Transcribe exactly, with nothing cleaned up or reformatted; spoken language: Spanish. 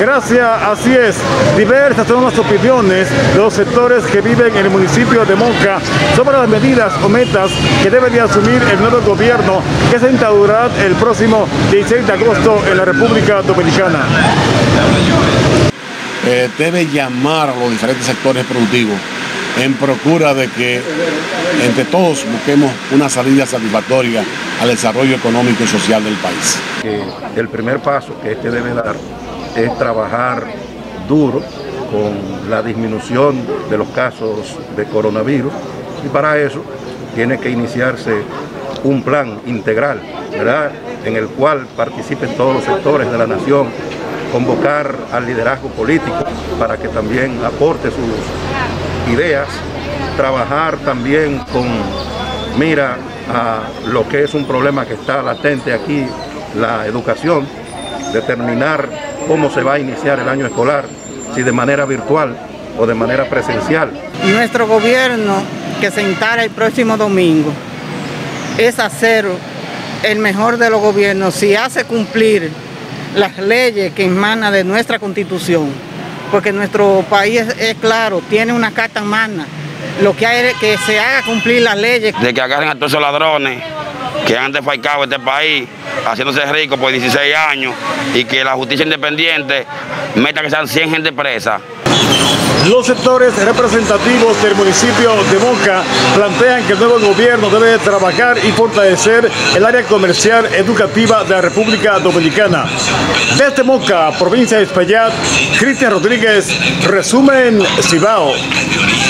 Gracias, así es. Diversas son las opiniones de los sectores que viven en el municipio de Moca sobre las medidas o metas que debe de asumir el nuevo gobierno que se instaurará el próximo dieciséis de agosto en la República Dominicana. Eh, debe llamar a los diferentes sectores productivos en procura de que entre todos busquemos una salida satisfactoria al desarrollo económico y social del país. Que el primer paso que este debe dar es trabajar duro con la disminución de los casos de coronavirus, y para eso tiene que iniciarse un plan integral, ¿verdad?, en el cual participen todos los sectores de la nación, convocar al liderazgo político para que también aporte sus ideas, trabajar también con mira a lo que es un problema que está latente aquí, la educación, determinar cómo se va a iniciar el año escolar, si de manera virtual o de manera presencial. Nuestro gobierno que se instala el próximo domingo es hacer el mejor de los gobiernos si hace cumplir las leyes que emanan de nuestra Constitución, porque nuestro país es, es claro, tiene una carta magna, lo que hay es que se haga cumplir las leyes. De que agarren a todos esos ladrones que han defalcado este país, haciéndose ricos por dieciséis años, y que la justicia independiente meta que sean cien gente presa. Los sectores representativos del municipio de Moca plantean que el nuevo gobierno debe trabajar y fortalecer el área comercial educativa de la República Dominicana. Desde Moca, provincia de Espaillat, Cristian Rodríguez, resumen Cibao.